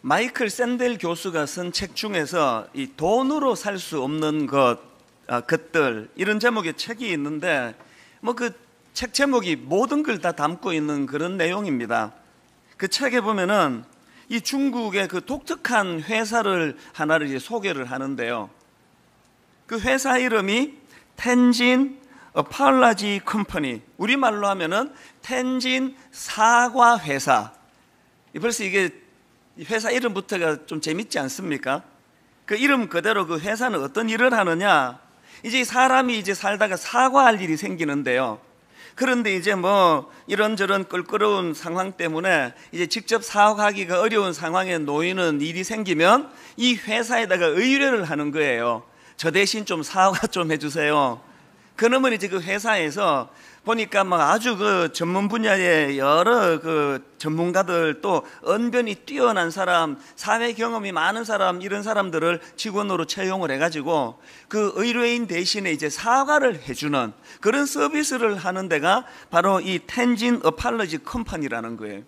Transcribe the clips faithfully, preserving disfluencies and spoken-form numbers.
마이클 샌델 교수가 쓴 책 중에서 이 돈으로 살 수 없는 것, 아, 것들 이런 제목의 책이 있는데 뭐 그 책 제목이 모든 걸 다 담고 있는 그런 내용입니다. 그 책에 보면은 이 중국의 그 독특한 회사를 하나를 이제 소개를 하는데요. 그 회사 이름이 텐진 어팔라지 컴퍼니, 우리말로 하면은 텐진 사과 회사. 벌써 이게 회사 이름부터가 좀 재밌지 않습니까? 그 이름 그대로 그 회사는 어떤 일을 하느냐? 이제 사람이 이제 살다가 사과할 일이 생기는데요. 그런데 이제 뭐 이런저런 껄끄러운 상황 때문에 이제 직접 사과하기가 어려운 상황에 놓이는 일이 생기면 이 회사에다가 의뢰를 하는 거예요. 저 대신 좀 사과 좀 해주세요. 그러면 이제 그 회사에서 보니까 막 아주 그 전문 분야의 여러 그 전문가들, 또 언변이 뛰어난 사람, 사회 경험이 많은 사람, 이런 사람들을 직원으로 채용을 해가지고 그 의뢰인 대신에 이제 사과를 해주는 그런 서비스를 하는 데가 바로 이 텐진 어팔러지 컴퍼니라는 거예요.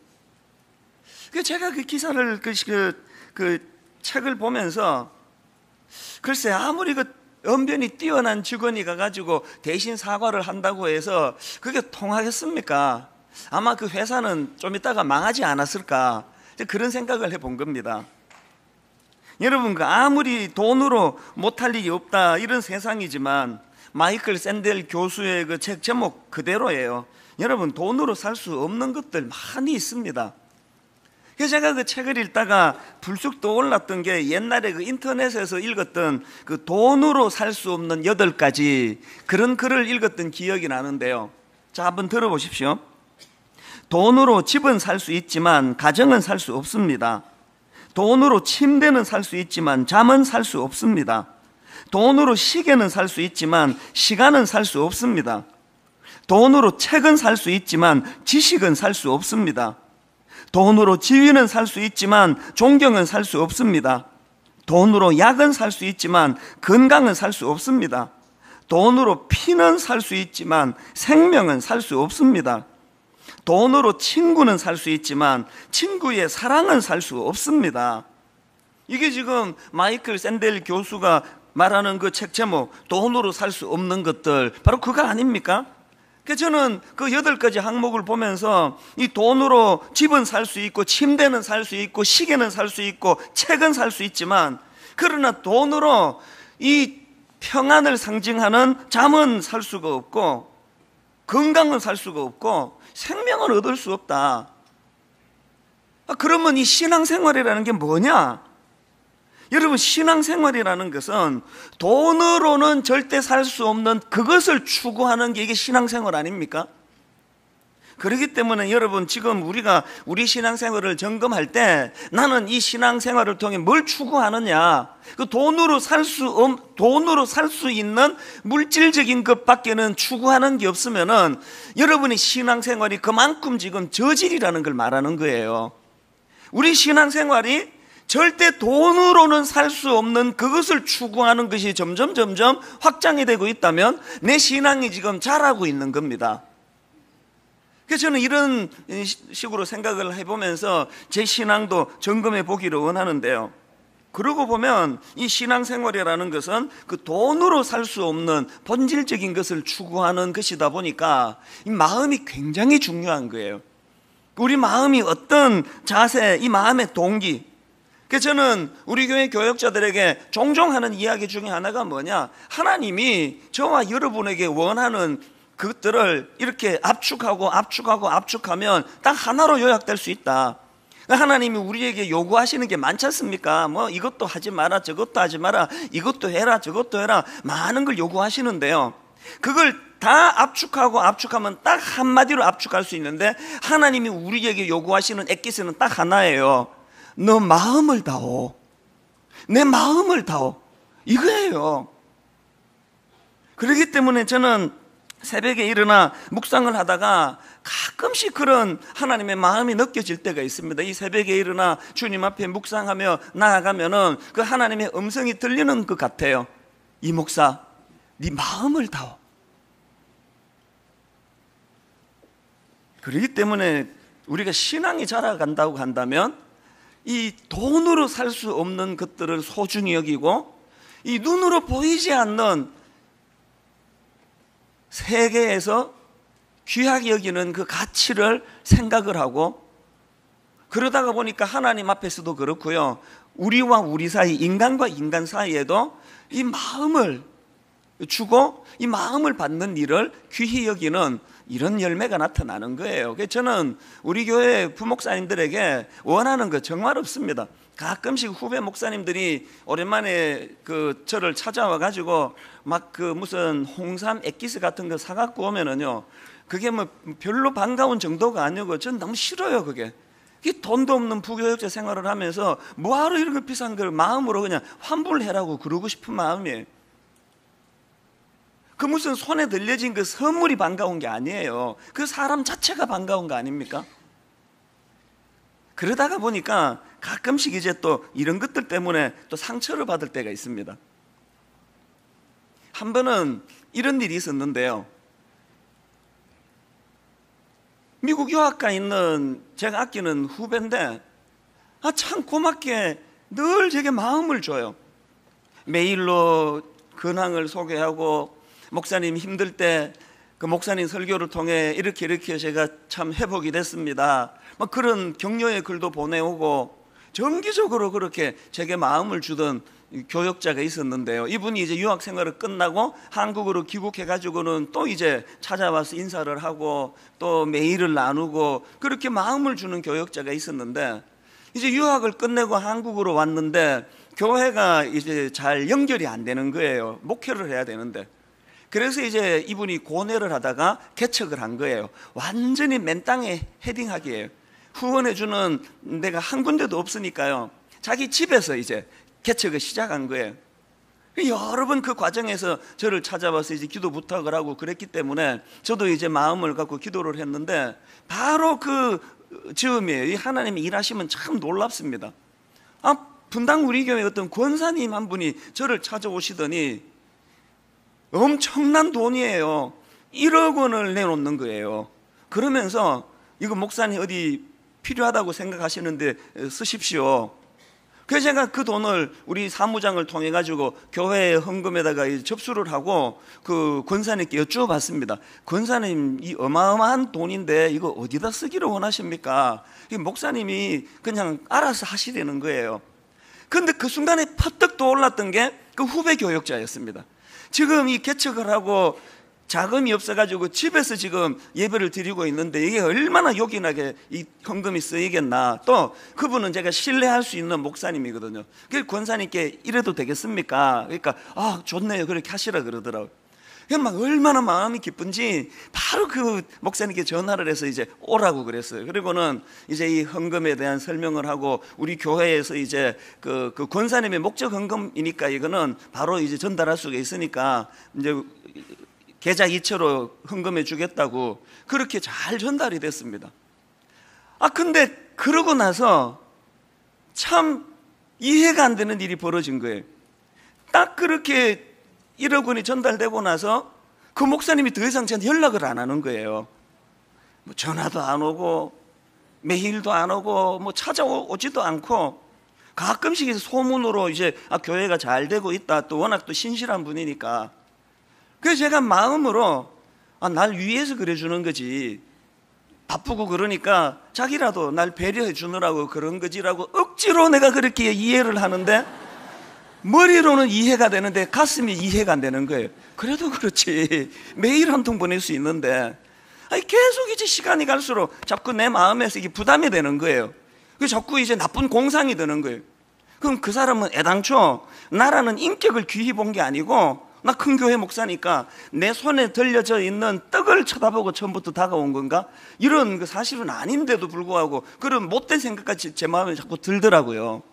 그 제가 그 기사를 그, 그, 그 책을 보면서 글쎄 아무리 그 언변이 뛰어난 직원이 가가지고 대신 사과를 한다고 해서 그게 통하겠습니까? 아마 그 회사는 좀 이따가 망하지 않았을까, 그런 생각을 해본 겁니다. 여러분, 그 아무리 돈으로 못할 일이 없다 이런 세상이지만 마이클 샌델 교수의 그 책 제목 그대로예요. 여러분, 돈으로 살 수 없는 것들 많이 있습니다. 그래서 제가 그 책을 읽다가 불쑥 떠올랐던 게 옛날에 그 인터넷에서 읽었던 그 돈으로 살 수 없는 여덟 가지 그런 글을 읽었던 기억이 나는데요. 자, 한번 들어보십시오. 돈으로 집은 살 수 있지만 가정은 살 수 없습니다. 돈으로 침대는 살 수 있지만 잠은 살 수 없습니다. 돈으로 시계는 살 수 있지만 시간은 살 수 없습니다. 돈으로 책은 살 수 있지만 지식은 살 수 없습니다. 돈으로 지위는 살 수 있지만 존경은 살 수 없습니다. 돈으로 약은 살 수 있지만 건강은 살 수 없습니다. 돈으로 피는 살 수 있지만 생명은 살 수 없습니다. 돈으로 친구는 살 수 있지만 친구의 사랑은 살 수 없습니다. 이게 지금 마이클 샌델 교수가 말하는 그 책 제목, 돈으로 살 수 없는 것들, 바로 그거 아닙니까? 그래서 저는 그 여덟 가지 항목을 보면서 이 돈으로 집은 살 수 있고 침대는 살 수 있고 시계는 살 수 있고 책은 살 수 있지만, 그러나 돈으로 이 평안을 상징하는 잠은 살 수가 없고 건강은 살 수가 없고 생명은 얻을 수 없다. 그러면 이 신앙생활이라는 게 뭐냐? 여러분, 신앙생활이라는 것은 돈으로는 절대 살 수 없는 그것을 추구하는 게 이게 신앙생활 아닙니까? 그렇기 때문에 여러분, 지금 우리가 우리 신앙생활을 점검할 때 나는 이 신앙생활을 통해 뭘 추구하느냐? 그 돈으로 살 수 없, 돈으로 살 수 있는 물질적인 것밖에는 추구하는 게 없으면은 여러분의 신앙생활이 그만큼 지금 저질이라는 걸 말하는 거예요. 우리 신앙생활이 절대 돈으로는 살 수 없는 그것을 추구하는 것이 점점 점점 확장이 되고 있다면 내 신앙이 지금 자라고 있는 겁니다. 그래서 저는 이런 식으로 생각을 해보면서 제 신앙도 점검해 보기를 원하는데요. 그러고 보면 이 신앙생활이라는 것은 그 돈으로 살 수 없는 본질적인 것을 추구하는 것이다 보니까 이 마음이 굉장히 중요한 거예요. 우리 마음이 어떤 자세, 이 마음의 동기. 그래서 저는 우리 교회 교역자들에게 종종 하는 이야기 중에 하나가 뭐냐, 하나님이 저와 여러분에게 원하는 그것들을 이렇게 압축하고 압축하고 압축하면 딱 하나로 요약될 수 있다. 하나님이 우리에게 요구하시는 게 많지 않습니까? 뭐 이것도 하지 마라, 저것도 하지 마라, 이것도 해라, 저것도 해라, 많은 걸 요구하시는데요, 그걸 다 압축하고 압축하면 딱 한마디로 압축할 수 있는데 하나님이 우리에게 요구하시는 엑기스는 딱 하나예요. 너 마음을 다오. 내 마음을 다오. 이거예요. 그렇기 때문에 저는 새벽에 일어나 묵상을 하다가 가끔씩 그런 하나님의 마음이 느껴질 때가 있습니다. 이 새벽에 일어나 주님 앞에 묵상하며 나아가면은 그 하나님의 음성이 들리는 것 같아요. 이 목사, 네 마음을 다오. 그렇기 때문에 우리가 신앙이 자라간다고 한다면 이 돈으로 살 수 없는 것들을 소중히 여기고, 이 눈으로 보이지 않는 세계에서 귀하게 여기는 그 가치를 생각을 하고, 그러다가 보니까 하나님 앞에서도 그렇고요, 우리와 우리 사이, 인간과 인간 사이에도 이 마음을 주고 이 마음을 받는 일을 귀히 여기는 이런 열매가 나타나는 거예요. 그래서 저는 우리 교회 부목사님들에게 원하는 거 정말 없습니다. 가끔씩 후배 목사님들이 오랜만에 그 저를 찾아와 가지고 막 그 무슨 홍삼 액기스 같은 거 사갖고 오면은요, 그게 뭐 별로 반가운 정도가 아니고 전 너무 싫어요. 그게 이 돈도 없는 부교육자 생활을 하면서 뭐하러 이런 거 비싼 걸 마음으로 그냥 환불해라고 그러고 싶은 마음이에요. 그 무슨 손에 들려진 그 선물이 반가운 게 아니에요. 그 사람 자체가 반가운 거 아닙니까? 그러다가 보니까 가끔씩 이제 또 이런 것들 때문에 또 상처를 받을 때가 있습니다. 한 번은 이런 일이 있었는데요, 미국 유학가 있는 제가 아끼는 후배인데 아, 참 고맙게 늘 제게 마음을 줘요. 메일로 근황을 소개하고, 목사님 힘들 때 그 목사님 설교를 통해 이렇게 이렇게 제가 참 회복이 됐습니다, 막 그런 격려의 글도 보내오고, 정기적으로 그렇게 제게 마음을 주던 교역자가 있었는데요, 이분이 이제 유학 생활을 끝나고 한국으로 귀국해 가지고는 또 이제 찾아와서 인사를 하고 또 메일을 나누고 그렇게 마음을 주는 교역자가 있었는데, 이제 유학을 끝내고 한국으로 왔는데 교회가 이제 잘 연결이 안 되는 거예요. 목회를 해야 되는데. 그래서 이제 이분이 고뇌를 하다가 개척을 한 거예요. 완전히 맨 땅에 헤딩하기예요. 후원해주는 데가 한 군데도 없으니까요, 자기 집에서 이제 개척을 시작한 거예요. 여러 번 그 과정에서 저를 찾아와서 이제 기도 부탁을 하고 그랬기 때문에 저도 이제 마음을 갖고 기도를 했는데, 바로 그 즈음이에요. 이 하나님이 일하시면 참 놀랍습니다. 아, 분당 우리 교회 어떤 권사님 한 분이 저를 찾아오시더니 엄청난 돈이에요. 일억 원을 내놓는 거예요. 그러면서 이거 목사님 어디 필요하다고 생각하시는데 쓰십시오. 그래서 제가 그 돈을 우리 사무장을 통해 가지고 교회의 헌금에다가 접수를 하고 그 권사님께 여쭈어봤습니다. 권사님, 이 어마어마한 돈인데 이거 어디다 쓰기를 원하십니까? 목사님이 그냥 알아서 하시려는 거예요. 근데 그 순간에 퍼뜩 떠올랐던 게 그 후배 교역자였습니다. 지금 이 개척을 하고 자금이 없어가지고 집에서 지금 예배를 드리고 있는데 이게 얼마나 요긴하게 이 헌금이 쓰이겠나. 또 그분은 제가 신뢰할 수 있는 목사님이거든요. 그래서 권사님께 이래도 되겠습니까? 그러니까 아, 좋네요, 그렇게 하시라 그러더라고요. 막 얼마나 마음이 기쁜지 바로 그 목사님께 전화를 해서 이제 오라고 그랬어요. 그리고는 이제 이 헌금에 대한 설명을 하고, 우리 교회에서 이제 그, 그 권사님의 목적 헌금이니까 이거는 바로 이제 전달할 수가 있으니까 이제 계좌 이체로 헌금해 주겠다고 그렇게 잘 전달이 됐습니다. 아, 근데 그러고 나서 참 이해가 안 되는 일이 벌어진 거예요. 딱 그렇게 일억 원이 전달되고 나서 그 목사님이 더 이상 저한테 연락을 안 하는 거예요. 뭐 전화도 안 오고 메일도 안 오고 뭐 찾아오지도 않고, 가끔씩 소문으로 이제 아, 교회가 잘 되고 있다, 또 워낙 또 신실한 분이니까. 그래서 제가 마음으로 아, 날 위해서 그래 주는 거지, 바쁘고 그러니까 자기라도 날 배려해 주느라고 그런 거지라고 억지로 내가 그렇게 이해를 하는데, 머리로는 이해가 되는데 가슴이 이해가 안 되는 거예요. 그래도 그렇지, 메일 한 통 보낼 수 있는데 아니, 계속 이제 시간이 갈수록 자꾸 내 마음에서 이게 부담이 되는 거예요. 그래서 자꾸 이제 나쁜 공상이 드는 거예요. 그럼 그 사람은 애당초 나라는 인격을 귀히 본 게 아니고, 나 큰 교회 목사니까 내 손에 들려져 있는 떡을 쳐다보고 처음부터 다가온 건가? 이런 그 사실은 아닌데도 불구하고 그런 못된 생각까지 제 마음에 자꾸 들더라고요.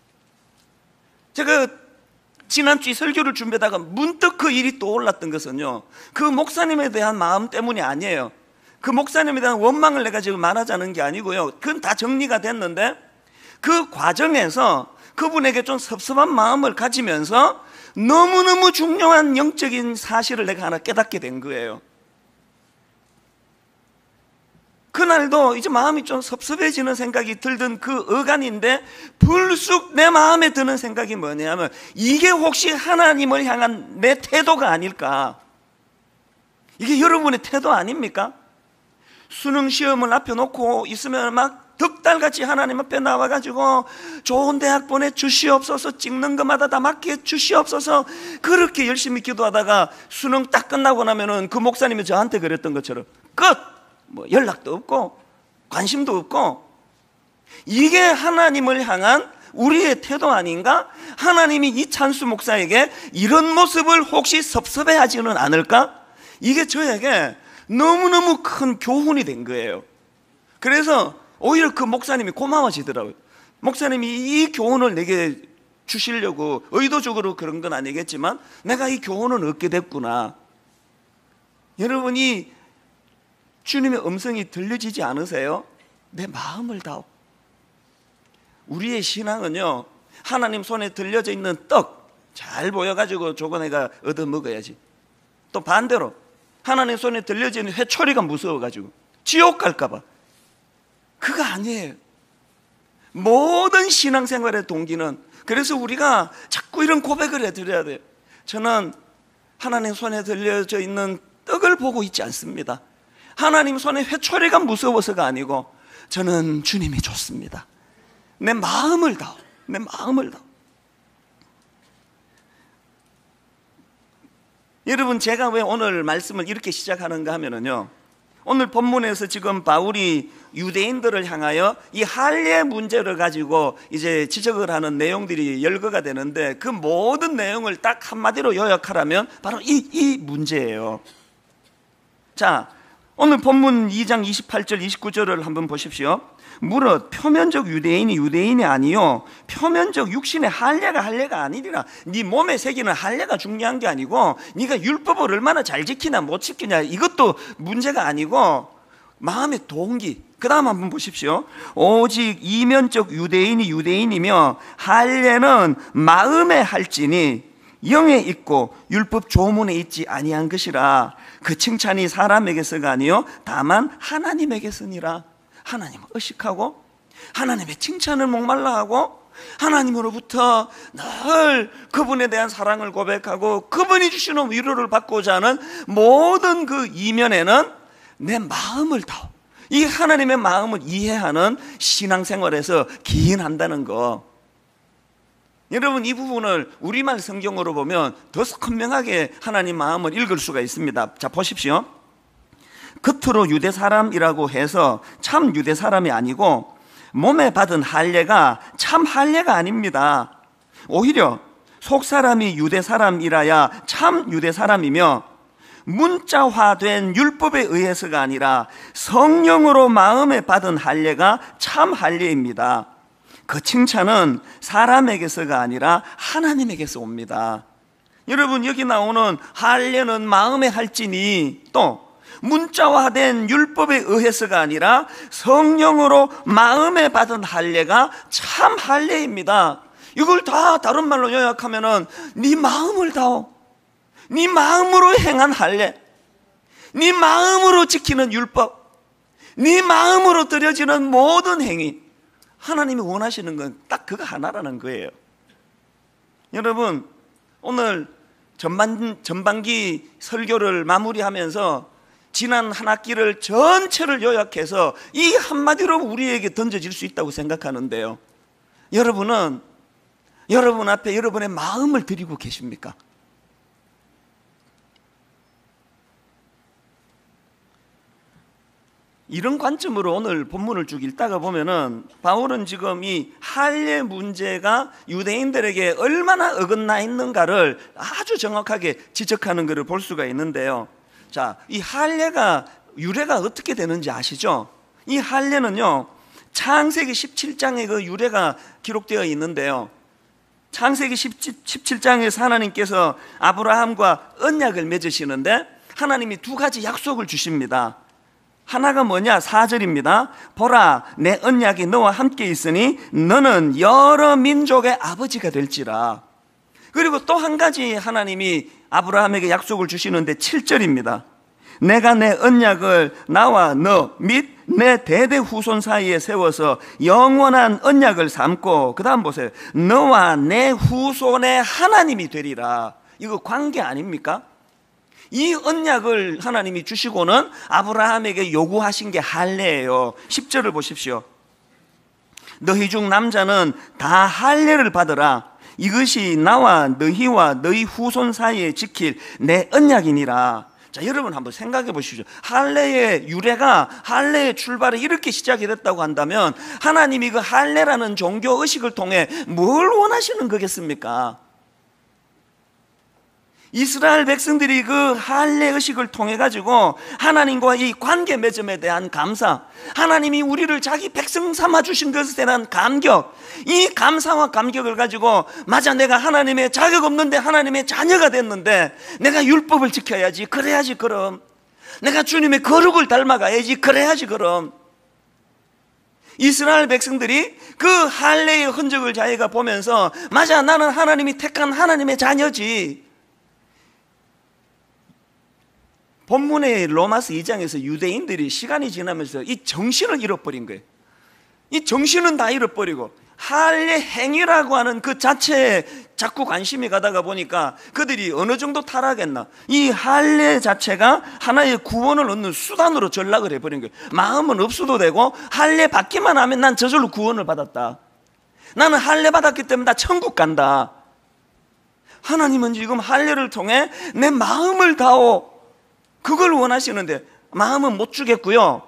제가 지난주에 설교를 준비하다가 문득 그 일이 떠올랐던 것은요, 그 목사님에 대한 마음 때문이 아니에요. 그 목사님에 대한 원망을 내가 지금 말하자는 게 아니고요, 그건 다 정리가 됐는데 그 과정에서 그분에게 좀 섭섭한 마음을 가지면서 너무너무 중요한 영적인 사실을 내가 하나 깨닫게 된 거예요. 그날도 이제 마음이 좀 섭섭해지는 생각이 들던 그 어간인데 불쑥 내 마음에 드는 생각이 뭐냐면 이게 혹시 하나님을 향한 내 태도가 아닐까? 이게 여러분의 태도 아닙니까? 수능 시험을 앞에 놓고 있으면 막 덕달같이 하나님 앞에 나와가지고 좋은 대학 보내주시옵소서, 찍는 것마다 다 맞게 주시옵소서, 그렇게 열심히 기도하다가 수능 딱 끝나고 나면은 그 목사님이 저한테 그랬던 것처럼 끝! 뭐 연락도 없고 관심도 없고. 이게 하나님을 향한 우리의 태도 아닌가? 하나님이 이찬수 목사에게 이런 모습을 혹시 섭섭해하지는 않을까? 이게 저에게 너무너무 큰 교훈이 된 거예요. 그래서 오히려 그 목사님이 고마워지더라고요. 목사님이 이 교훈을 내게 주시려고 의도적으로 그런 건 아니겠지만 내가 이 교훈을 얻게 됐구나. 여러분이 주님의 음성이 들려지지 않으세요? 내 마음을 다오. 우리의 신앙은요, 하나님 손에 들려져 있는 떡 잘 보여가지고 저거 내가 얻어먹어야지. 또 반대로 하나님 손에 들려져 있는 회초리가 무서워가지고 지옥 갈까봐. 그거 아니에요. 모든 신앙생활의 동기는, 그래서 우리가 자꾸 이런 고백을 해드려야 돼요. 저는 하나님 손에 들려져 있는 떡을 보고 있지 않습니다. 하나님 손에 회초리가 무서워서가 아니고 저는 주님이 좋습니다. 내 마음을 다오. 내 마음을 다오. 여러분, 제가 왜 오늘 말씀을 이렇게 시작하는가 하면은요, 오늘 본문에서 지금 바울이 유대인들을 향하여 이 할례 문제를 가지고 이제 지적을 하는 내용들이 열거가 되는데 그 모든 내용을 딱 한마디로 요약하라면 바로 이, 이 문제예요. 자, 오늘 본문 이 장 이십팔 절 이십구 절을 한번 보십시오. 무릇 표면적 유대인이 유대인이 아니요 표면적 육신의 할례가 할례가 아니리라. 네 몸에 새기는 할례가 중요한 게 아니고 네가 율법을 얼마나 잘 지키냐 못 지키냐 이것도 문제가 아니고 마음의 동기. 그 다음 한번 보십시오. 오직 이면적 유대인이 유대인이며 할례는 마음에 할지니 영에 있고 율법 조문에 있지 아니한 것이라. 그 칭찬이 사람에게서가 아니요 다만 하나님에게서니라. 하나님을 의식하고 하나님의 칭찬을 목말라하고 하나님으로부터 늘 그분에 대한 사랑을 고백하고 그분이 주시는 위로를 받고자 하는 모든 그 이면에는 내 마음을 다오. 이 하나님의 마음을 이해하는 신앙생활에서 기인한다는 거. 여러분, 이 부분을 우리말 성경으로 보면 더 선명하게 하나님 마음을 읽을 수가 있습니다. 자, 보십시오. 겉으로 유대 사람이라고 해서 참 유대 사람이 아니고 몸에 받은 할례가 참 할례가 아닙니다. 오히려 속 사람이 유대 사람이라야 참 유대 사람이며 문자화된 율법에 의해서가 아니라 성령으로 마음에 받은 할례가 참 할례입니다. 그 칭찬은 사람에게서가 아니라 하나님에게서 옵니다. 여러분, 여기 나오는 할례는 마음에 할지니 또 문자화된 율법에 의해서가 아니라 성령으로 마음에 받은 할례가 참 할례입니다. 이걸 다 다른 말로 요약하면은 네 마음을 다오. 네 마음으로 행한 할례, 네 마음으로 지키는 율법, 네 마음으로 드려지는 모든 행위, 하나님이 원하시는 건 딱 그거 하나라는 거예요. 여러분, 오늘 전반, 전반기 설교를 마무리하면서 지난 한 학기를 전체를 요약해서 이 한마디로 우리에게 던져질 수 있다고 생각하는데요, 여러분은 여러분 앞에 여러분의 마음을 드리고 계십니까? 이런 관점으로 오늘 본문을 쭉 읽다가 보면은 바울은 지금 이 할례 문제가 유대인들에게 얼마나 어긋나 있는가를 아주 정확하게 지적하는 것을 볼 수가 있는데요. 자, 이 할례가 유래가 어떻게 되는지 아시죠? 이 할례는요, 창세기 십칠 장에 그 유래가 기록되어 있는데요, 창세기 십칠 장에서 하나님께서 아브라함과 언약을 맺으시는데 하나님이 두 가지 약속을 주십니다. 하나가 뭐냐? 사 절입니다. 보라, 내 언약이 너와 함께 있으니 너는 여러 민족의 아버지가 될지라. 그리고 또 한 가지 하나님이 아브라함에게 약속을 주시는데 칠 절입니다. 내가 내 언약을 나와 너 및 내 대대 후손 사이에 세워서 영원한 언약을 삼고, 그 다음 보세요. 너와 내 후손의 하나님이 되리라. 이거 관계 아닙니까? 이 언약을 하나님이 주시고는 아브라함에게 요구하신 게 할례예요. 십 절을 보십시오. 너희 중 남자는 다 할례를 받으라. 이것이 나와 너희와 너희 후손 사이에 지킬 내 언약이니라. 자, 여러분 한번 생각해 보십시오. 할례의 유래가, 할례의 출발이 이렇게 시작이 됐다고 한다면 하나님이 그 할례라는 종교 의식을 통해 뭘 원하시는 거겠습니까? 이스라엘 백성들이 그 할례 의식을 통해 가지고 하나님과 이 관계 맺음에 대한 감사, 하나님이 우리를 자기 백성 삼아 주신 것에 대한 감격, 이 감사와 감격을 가지고, 맞아, 내가 하나님의 자격 없는데 하나님의 자녀가 됐는데 내가 율법을 지켜야지, 그래야지 그럼. 내가 주님의 거룩을 닮아가야지, 그래야지 그럼. 이스라엘 백성들이 그 할례의 흔적을 자기가 보면서, 맞아, 나는 하나님이 택한 하나님의 자녀지. 본문의 로마서 이 장에서 유대인들이 시간이 지나면서 이 정신을 잃어버린 거예요. 이 정신은 다 잃어버리고 할례 행위라고 하는 그 자체에 자꾸 관심이 가다가 보니까 그들이 어느 정도 타락했나, 이 할례 자체가 하나의 구원을 얻는 수단으로 전락을 해버린 거예요. 마음은 없어도 되고 할례 받기만 하면 난 저절로 구원을 받았다, 나는 할례 받았기 때문에 나 천국 간다. 하나님은 지금 할례를 통해 내 마음을 다오, 그걸 원하시는데 마음은 못 주겠고요.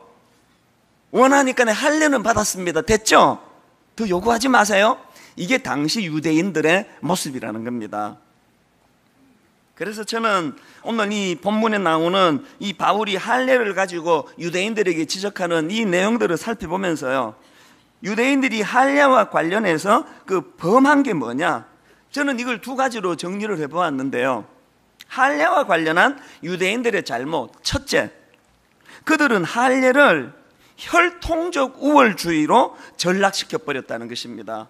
원하니까 내 할례는 받았습니다. 됐죠? 더 요구하지 마세요. 이게 당시 유대인들의 모습이라는 겁니다. 그래서 저는 오늘 이 본문에 나오는 이 바울이 할례를 가지고 유대인들에게 지적하는 이 내용들을 살펴보면서요, 유대인들이 할례와 관련해서 그 범한 게 뭐냐, 저는 이걸 두 가지로 정리를 해보았는데요. 할례와 관련한 유대인들의 잘못, 첫째, 그들은 할례를 혈통적 우월주의로 전락시켜 버렸다는 것입니다.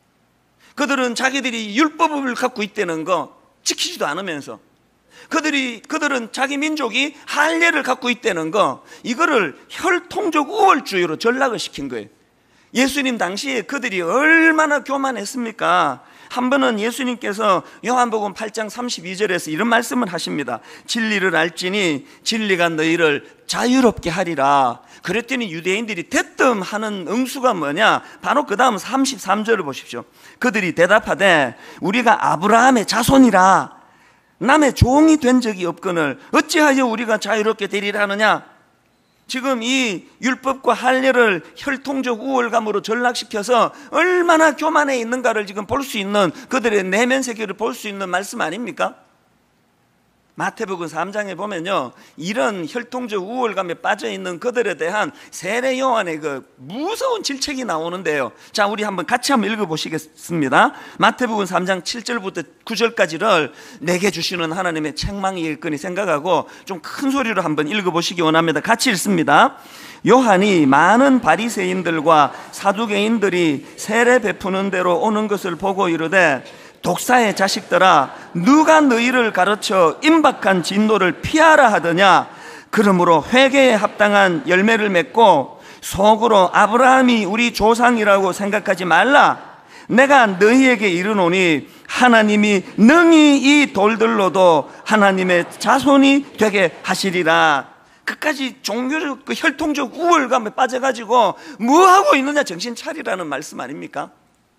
그들은 자기들이 율법을 갖고 있다는 거 지키지도 않으면서, 그들이, 그들은 자기 민족이 할례를 갖고 있다는 거, 이거를 혈통적 우월주의로 전락을 시킨 거예요. 예수님 당시에 그들이 얼마나 교만했습니까? 한 번은 예수님께서 요한복음 팔 장 삼십이 절에서 이런 말씀을 하십니다. 진리를 알지니 진리가 너희를 자유롭게 하리라. 그랬더니 유대인들이 대뜸하는 응수가 뭐냐, 바로 그 다음 삼십삼 절을 보십시오. 그들이 대답하되 우리가 아브라함의 자손이라 남의 종이 된 적이 없거늘 어찌하여 우리가 자유롭게 되리라 하느냐. 지금 이 율법과 할례를 혈통적 우월감으로 전락시켜서 얼마나 교만해 있는가를 지금 볼 수 있는, 그들의 내면 세계를 볼 수 있는 말씀 아닙니까? 마태복음 삼 장에 보면요, 이런 혈통적 우월감에 빠져 있는 그들에 대한 세례 요한의 그 무서운 질책이 나오는데요. 자, 우리 한번 같이 한번 읽어보시겠습니다. 마태복음 삼 장 칠 절부터 구 절까지를 내게 주시는 하나님의 책망이겠거니 생각하고 좀 큰 소리로 한번 읽어보시기 원합니다. 같이 읽습니다. 요한이 많은 바리새인들과 사두개인들이 세례 베푸는 대로 오는 것을 보고 이르되 독사의 자식들아, 누가 너희를 가르쳐 임박한 진노를 피하라 하더냐. 그러므로 회개에 합당한 열매를 맺고 속으로 아브라함이 우리 조상이라고 생각하지 말라. 내가 너희에게 이르노니 하나님이 능히 이 돌들로도 하나님의 자손이 되게 하시리라. 끝까지 종교적 그 혈통적 우월감에 빠져가지고 뭐 하고 있느냐, 정신 차리라는 말씀 아닙니까?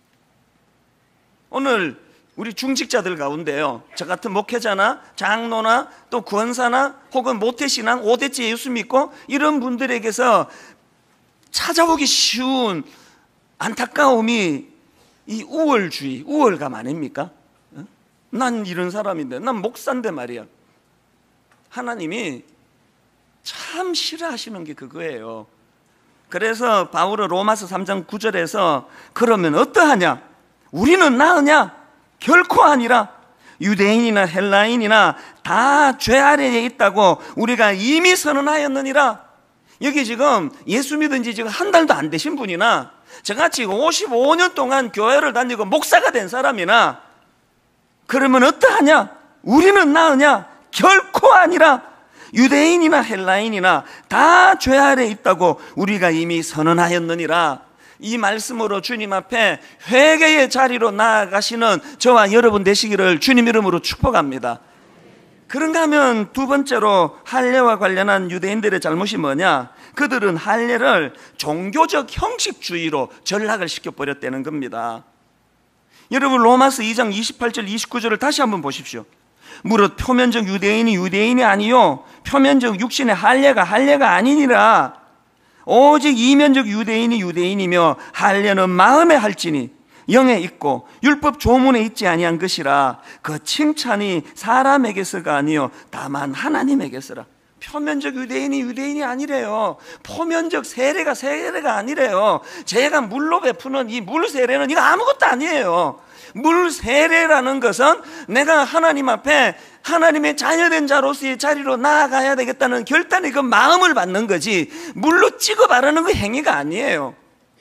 오늘 우리 중직자들 가운데요, 저 같은 목회자나 장로나 또 권사나 혹은 모태신앙 오 대째 예수 믿고 이런 분들에게서 찾아보기 쉬운 안타까움이 이 우월주의, 우월감 아닙니까? 난 이런 사람인데, 난 목사인데 말이야. 하나님이 참 싫어하시는 게 그거예요. 그래서 바울은 로마서 삼 장 구 절에서 그러면 어떠하냐? 우리는 나으냐? 결코 아니라 유대인이나 헬라인이나 다 죄 아래에 있다고 우리가 이미 선언하였느니라. 여기 지금 예수 믿은 지 지금 한 달도 안 되신 분이나 저같이 오십오 년 동안 교회를 다니고 목사가 된 사람이나 그러면 어떠하냐? 우리는 나으냐? 결코 아니라. 유대인이나 헬라인이나 다 죄 아래 있다고 우리가 이미 선언하였느니라. 이 말씀으로 주님 앞에 회개의 자리로 나아가시는 저와 여러분 되시기를 주님 이름으로 축복합니다. 그런가 하면 두 번째로 할례와 관련한 유대인들의 잘못이 뭐냐? 그들은 할례를 종교적 형식주의로 전락을 시켜버렸다는 겁니다. 여러분, 로마서 이 장 이십팔 절 이십구 절을 다시 한번 보십시오. 무릇 표면적 유대인이 유대인이 아니요 표면적 육신의 할례가 할례가 아니니라. 오직 이면적 유대인이 유대인이며 할례는 마음에 할지니 영에 있고 율법 조문에 있지 아니한 것이라. 그 칭찬이 사람에게서가 아니요 다만 하나님에게서라. 표면적 유대인이 유대인이 아니래요. 표면적 세례가 세례가 아니래요. 제가 물로 베푸는 이 물 세례는 이거 아무것도 아니에요. 물 세례라는 것은 내가 하나님 앞에 하나님의 자녀된 자로서의 자리로 나아가야 되겠다는 결단의 그 마음을 받는 거지, 물로 찍어 바르는 그 행위가 아니에요.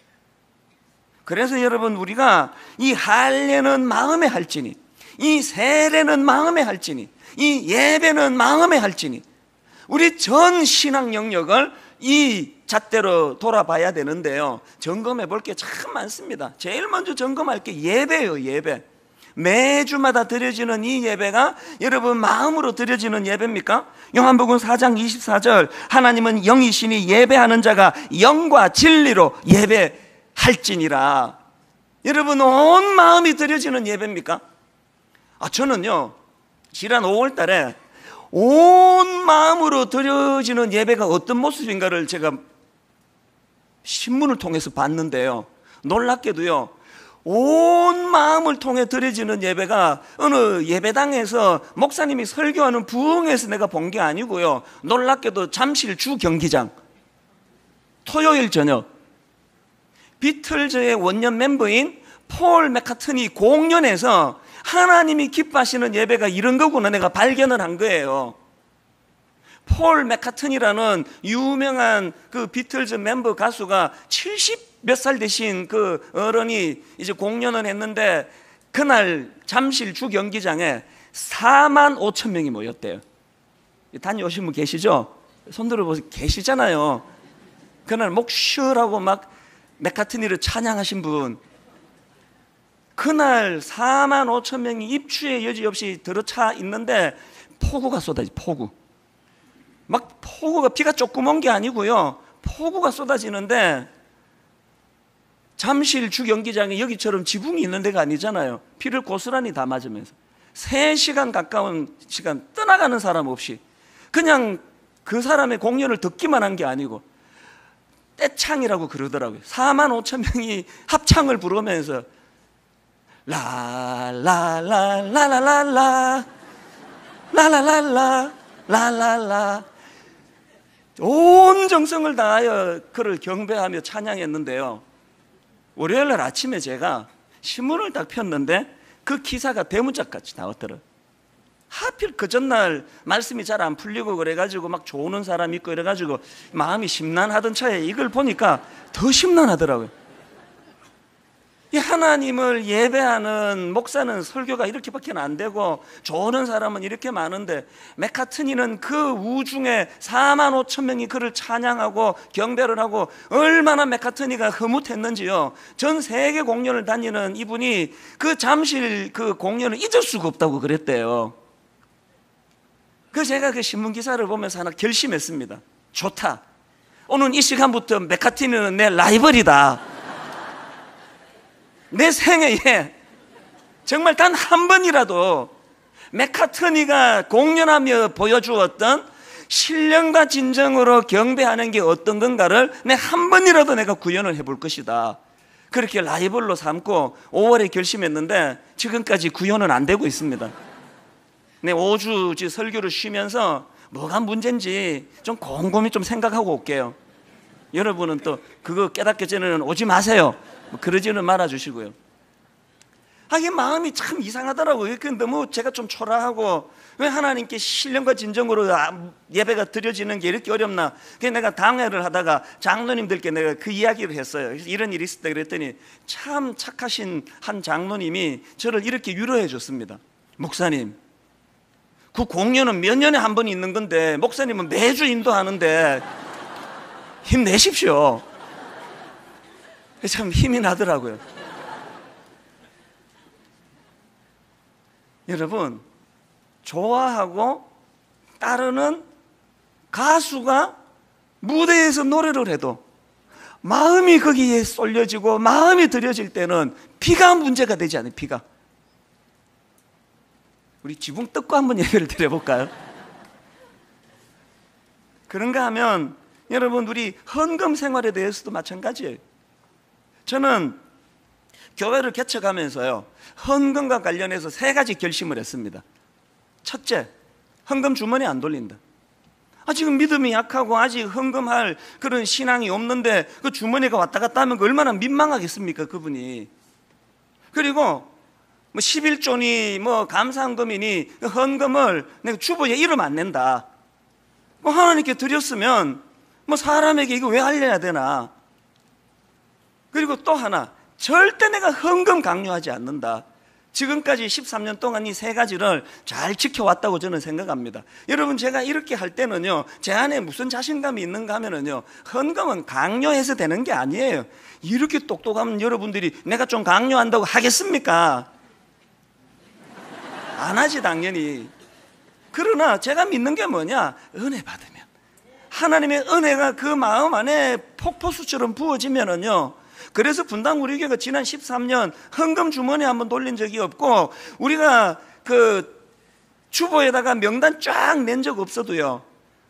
그래서 여러분, 우리가 이 할례는 마음에 할지니, 이 세례는 마음에 할지니, 이 예배는 마음에 할지니, 우리 전 신앙 영역을 이 잣대로 돌아봐야 되는데요, 점검해 볼 게 참 많습니다. 제일 먼저 점검할 게 예배예요. 예배. 매주마다 드려지는 이 예배가 여러분 마음으로 드려지는 예배입니까? 요한복음 사 장 이십사 절, 하나님은 영이시니 예배하는 자가 영과 진리로 예배할지니라. 여러분, 온 마음이 드려지는 예배입니까? 아, 저는요 지난 오월 달에 온 마음으로 드려지는 예배가 어떤 모습인가를 제가 신문을 통해서 봤는데요, 놀랍게도요 온 마음을 통해 드려지는 예배가 어느 예배당에서 목사님이 설교하는 부흥에서 내가 본 게 아니고요, 놀랍게도 잠실 주 경기장 토요일 저녁 비틀즈의 원년 멤버인 폴 맥카트니 공연에서 하나님이 기뻐하시는 예배가 이런 거구나 내가 발견을 한 거예요. 폴 맥카트니라는 유명한 그 비틀즈 멤버 가수가 칠십 몇 살 되신 그 어른이 이제 공연을 했는데, 그날 잠실 주 경기장에 사만 오천 명이 모였대요. 다녀오신 분 계시죠? 손 들어보세요. 계시잖아요. 그날 목 쉬으라고 막 맥카트니를 찬양하신 분, 그날 사만 오천 명이 입추의 여지 없이 들어차 있는데 폭우가 쏟아지, 폭우. 막 폭우가, 비가 조금 온 게 아니고요, 폭우가 쏟아지는데 잠실 주경기장에 여기처럼 지붕이 있는 데가 아니잖아요. 비를 고스란히 다 맞으면서 세 시간 가까운 시간 떠나가는 사람 없이 그냥 그 사람의 공연을 듣기만 한 게 아니고 떼창이라고 그러더라고요. 사만 오천 명이 합창을 부르면서 라라라라라라라 라라라라 라라라 온 정성을 다하여 그를 경배하며 찬양했는데요, 월요일 날 아침에 제가 신문을 딱 폈는데 그 기사가 대문짝같이 나왔더라고요. 하필 그 전날 말씀이 잘 안 풀리고 그래가지고 막 조는 사람 있고 이래가지고 마음이 심란하던 차에 이걸 보니까 더 심란하더라고요. 이 하나님을 예배하는 목사는 설교가 이렇게밖에 안 되고 조는 사람은 이렇게 많은데, 맥카트니는 그 우중에 사만 오천 명이 그를 찬양하고 경배를 하고 얼마나 맥카트니가 흐뭇했는지요. 전 세계 공연을 다니는 이분이 그 잠실 그 공연을 잊을 수가 없다고 그랬대요. 그 제가 그 신문 기사를 보면서 하나 결심했습니다. 좋다, 오늘 이 시간부터 맥카트니는 내 라이벌이다. 내 생애에 정말 단 한 번이라도 맥카트니가 공연하며 보여주었던 신령과 진정으로 경배하는 게 어떤 건가를 내 한 번이라도 내가 구현을 해볼 것이다. 그렇게 라이벌로 삼고 오월에 결심했는데 지금까지 구현은 안 되고 있습니다. 내 오 주 설교를 쉬면서 뭐가 문제인지 좀 곰곰이 좀 생각하고 올게요. 여러분은 또 그거 깨닫기 전에는 오지 마세요. 뭐 그러지는 말아주시고요. 아, 이게 마음이 참 이상하더라고요. 그 너무 제가 좀 초라하고, 왜 하나님께 신령과 진정으로 예배가 드려지는 게 이렇게 어렵나. 그래서 내가 당회를 하다가 장로님들께 내가 그 이야기를 했어요. 그래서 이런 일이 있었다 그랬더니 참 착하신 한 장로님이 저를 이렇게 위로해 줬습니다. 목사님, 그 공연은 몇 년에 한 번 있는 건데 목사님은 매주 인도하는데 힘내십시오. 참 힘이 나더라고요. 여러분, 좋아하고 따르는 가수가 무대에서 노래를 해도 마음이 거기에 쏠려지고 마음이 들여질 때는 피가 문제가 되지 않아요. 피가. 우리 지붕 뜯고 한번 예배를 드려볼까요? 그런가 하면 여러분, 우리 헌금 생활에 대해서도 마찬가지예요. 저는 교회를 개척하면서요, 헌금과 관련해서 세 가지 결심을 했습니다. 첫째, 헌금 주머니 안 돌린다. 아, 지금 믿음이 약하고 아직 헌금할 그런 신앙이 없는데 그 주머니가 왔다 갔다 하면 그 얼마나 민망하겠습니까, 그분이. 그리고 뭐 십일조니 뭐 감사헌금이니 헌금을 내가 주보에 이름 안 낸다. 뭐 하나님께 드렸으면 뭐 사람에게 이거 왜 알려야 되나. 그리고 또 하나, 절대 내가 헌금 강요하지 않는다. 지금까지 십삼 년 동안 이 세 가지를 잘 지켜왔다고 저는 생각합니다. 여러분, 제가 이렇게 할 때는요, 제 안에 무슨 자신감이 있는가 하면은요, 헌금은 강요해서 되는 게 아니에요. 이렇게 똑똑하면 여러분들이 내가 좀 강요한다고 하겠습니까? 안 하지, 당연히. 그러나 제가 믿는 게 뭐냐? 은혜 받으면, 하나님의 은혜가 그 마음 안에 폭포수처럼 부어지면은요, 그래서 분당 우리 교회가 지난 십삼 년 헌금 주머니 한번 돌린 적이 없고, 우리가 그 주보에다가 명단 쫙 낸 적 없어도요,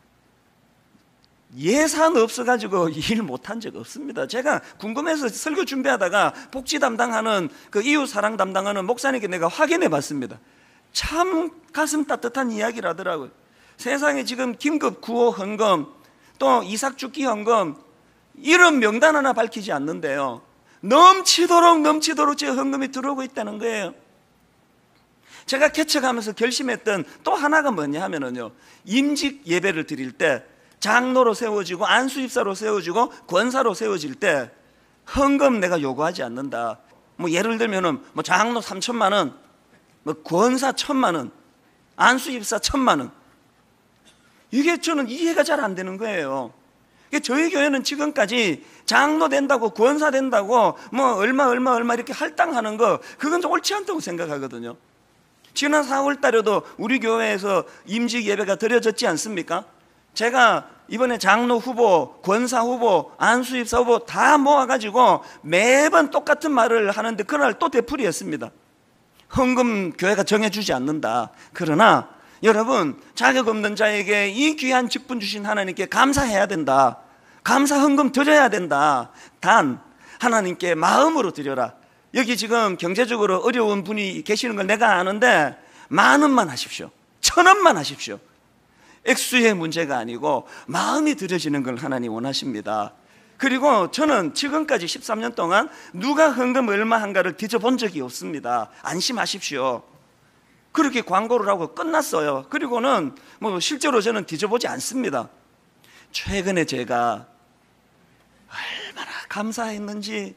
예산 없어가지고 일 못한 적 없습니다. 제가 궁금해서 설교 준비하다가 복지 담당하는 그 이웃 사랑 담당하는 목사님께 내가 확인해 봤습니다. 참 가슴 따뜻한 이야기를 하더라고요. 세상에 지금 긴급 구호 헌금, 또 이삭 죽기 헌금, 이런 명단 하나 밝히지 않는데요, 넘치도록 넘치도록 제 헌금이 들어오고 있다는 거예요. 제가 개척하면서 결심했던 또 하나가 뭐냐 하면은요, 임직 예배를 드릴 때 장로로 세워지고 안수입사로 세워지고 권사로 세워질 때 헌금 내가 요구하지 않는다. 뭐 예를 들면은 뭐 장로 삼천만 원, 뭐 권사 천만 원, 안수입사 천만 원. 이게 저는 이해가 잘 안 되는 거예요. 저희 교회는 지금까지 장로 된다고 권사 된다고 뭐 얼마 얼마 얼마 이렇게 할당하는 거, 그건 좀 옳지 않다고 생각하거든요. 지난 사월 달에도 우리 교회에서 임직 예배가 드려졌지 않습니까? 제가 이번에 장로 후보, 권사 후보, 안수입사 후보 다 모아가지고 매번 똑같은 말을 하는데 그날 또 되풀이했습니다. 헌금 교회가 정해주지 않는다. 그러나 여러분, 자격 없는 자에게 이 귀한 직분 주신 하나님께 감사해야 된다. 감사 헌금 드려야 된다. 단 하나님께 마음으로 드려라. 여기 지금 경제적으로 어려운 분이 계시는 걸 내가 아는데 만 원만 하십시오. 천 원만 하십시오. 액수의 문제가 아니고 마음이 드려지는 걸 하나님 원하십니다. 그리고 저는 지금까지 십삼 년 동안 누가 헌금 얼마 한가를 뒤져본 적이 없습니다. 안심하십시오. 그렇게 광고를 하고 끝났어요. 그리고는 뭐 실제로 저는 뒤져보지 않습니다. 최근에 제가 얼마나 감사했는지,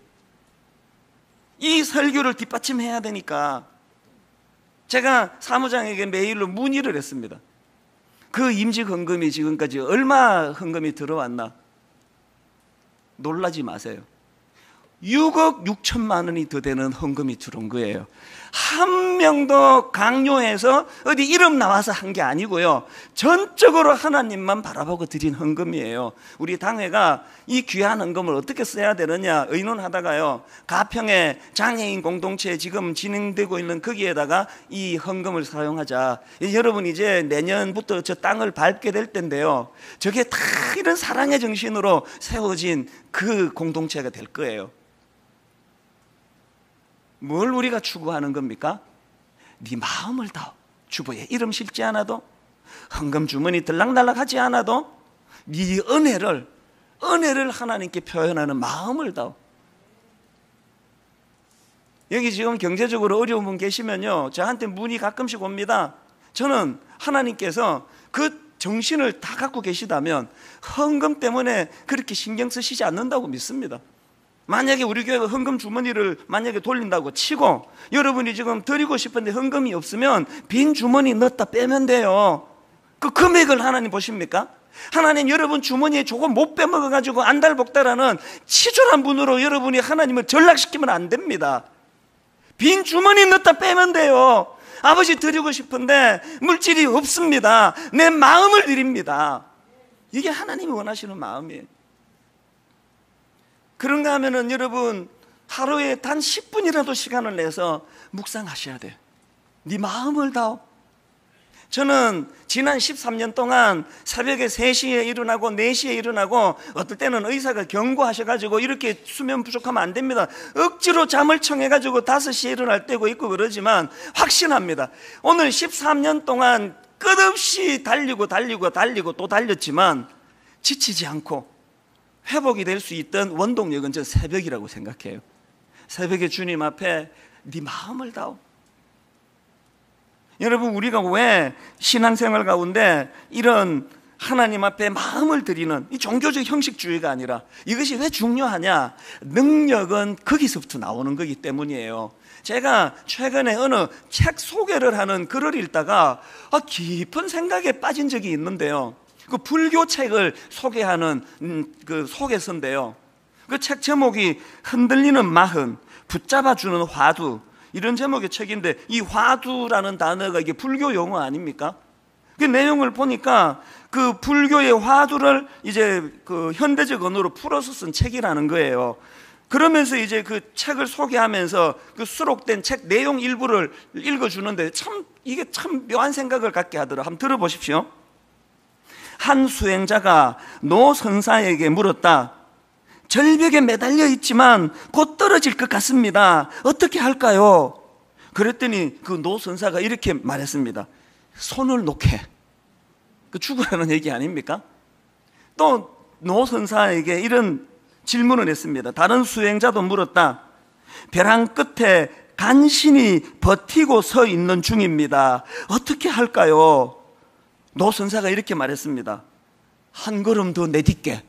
이 설교를 뒷받침해야 되니까 제가 사무장에게 메일로 문의를 했습니다. 그 임직 헌금이 지금까지 얼마 헌금이 들어왔나? 놀라지 마세요. 육억 육천만 원이 더 되는 헌금이 들어온 거예요. 한 명도 강요해서 어디 이름 나와서 한 게 아니고요, 전적으로 하나님만 바라보고 드린 헌금이에요. 우리 당회가 이 귀한 헌금을 어떻게 써야 되느냐 의논하다가요, 가평의 장애인 공동체에 지금 진행되고 있는 거기에다가 이 헌금을 사용하자. 여러분, 이제 내년부터 저 땅을 밟게 될 텐데요, 저게 다 이런 사랑의 정신으로 세워진 그 공동체가 될 거예요. 뭘 우리가 추구하는 겁니까? 네 마음을 다오. 주보에 이름 실지 않아도, 헌금 주머니 들락날락 하지 않아도 네 은혜를 은혜를 하나님께 표현하는 마음을 다오. 여기 지금 경제적으로 어려운 분 계시면요, 저한테 문의 가끔씩 옵니다. 저는 하나님께서 그 정신을 다 갖고 계시다면 헌금 때문에 그렇게 신경 쓰시지 않는다고 믿습니다. 만약에 우리 교회가 헌금 주머니를 만약에 돌린다고 치고 여러분이 지금 드리고 싶은데 헌금이 없으면 빈 주머니 넣었다 빼면 돼요. 그 금액을 하나님 보십니까? 하나님 여러분 주머니에 조금 못 빼먹어가지고 안달복달하는 치졸한 분으로 여러분이 하나님을 전락시키면 안 됩니다. 빈 주머니 넣었다 빼면 돼요. 아버지 드리고 싶은데 물질이 없습니다. 내 마음을 드립니다. 이게 하나님이 원하시는 마음이에요. 그런가 하면은 여러분 하루에 단 십 분이라도 시간을 내서 묵상하셔야 돼요. 네 마음을 다오. 저는 지난 십삼 년 동안 새벽에 세 시에 일어나고 네 시에 일어나고 어떨 때는 의사가 경고하셔가지고 이렇게 수면 부족하면 안 됩니다. 억지로 잠을 청해가지고 다섯 시에 일어날 때고 있고 그러지만 확신합니다. 오늘 십삼 년 동안 끝없이 달리고 달리고 달리고 또 달렸지만 지치지 않고 회복이 될 수 있던 원동력은 저 새벽이라고 생각해요. 새벽에 주님 앞에 네 마음을 다오. 여러분 우리가 왜 신앙생활 가운데 이런 하나님 앞에 마음을 드리는 이 종교적 형식주의가 아니라 이것이 왜 중요하냐? 능력은 거기서부터 나오는 거기 때문이에요. 제가 최근에 어느 책 소개를 하는 글을 읽다가 아, 깊은 생각에 빠진 적이 있는데요. 그 불교 책을 소개하는 음, 그 소개서인데요. 그 책 제목이 흔들리는 마흔, 붙잡아주는 화두, 이런 제목의 책인데 이 화두라는 단어가 이게 불교 용어 아닙니까? 그 내용을 보니까 그 불교의 화두를 이제 그 현대적 언어로 풀어서 쓴 책이라는 거예요. 그러면서 이제 그 책을 소개하면서 그 수록된 책 내용 일부를 읽어주는데 참 이게 참 묘한 생각을 갖게 하더라. 한번 들어보십시오. 한 수행자가 노 선사에게 물었다. 절벽에 매달려 있지만 곧 떨어질 것 같습니다. 어떻게 할까요? 그랬더니 그 노 선사가 이렇게 말했습니다. 손을 놓게. 그 죽으라는 얘기 아닙니까? 또 노 선사에게 이런 질문을 했습니다. 다른 수행자도 물었다. 벼랑 끝에 간신히 버티고 서 있는 중입니다. 어떻게 할까요? 노 선사가 이렇게 말했습니다. 한 걸음 더 내딛게.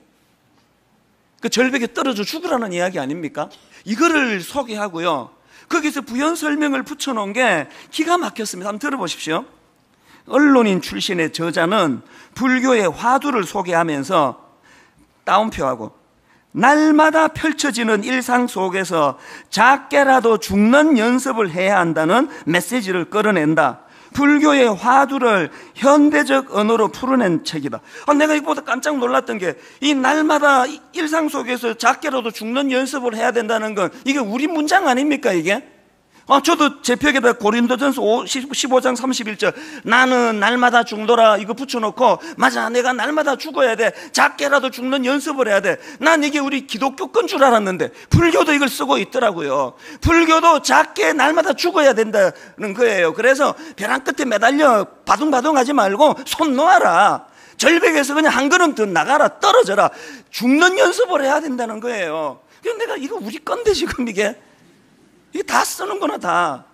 그 절벽에 떨어져 죽으라는 이야기 아닙니까? 이거를 소개하고요. 거기서 부연 설명을 붙여놓은 게 기가 막혔습니다. 한번 들어보십시오. 언론인 출신의 저자는 불교의 화두를 소개하면서 따옴표하고 날마다 펼쳐지는 일상 속에서 작게라도 죽는 연습을 해야 한다는 메시지를 끌어낸다. 불교의 화두를 현대적 언어로 풀어낸 책이다. 아, 내가 이거보다 깜짝 놀랐던 게 이 날마다 일상 속에서 작게라도 죽는 연습을 해야 된다는 건 이게 우리 문장 아닙니까 이게? 아, 저도 제 벽에다 고린도전서 십오 장 삼십일 절 나는 날마다 죽노라 이거 붙여놓고 맞아 내가 날마다 죽어야 돼. 작게라도 죽는 연습을 해야 돼. 난 이게 우리 기독교 건 줄 알았는데 불교도 이걸 쓰고 있더라고요. 불교도 작게 날마다 죽어야 된다는 거예요. 그래서 벼랑 끝에 매달려 바둥바둥하지 말고 손 놓아라. 절벽에서 그냥 한 걸음 더 나가라. 떨어져라. 죽는 연습을 해야 된다는 거예요. 그런데 내가 이거 우리 건데 지금 이게 이게 다 쓰는구나 다.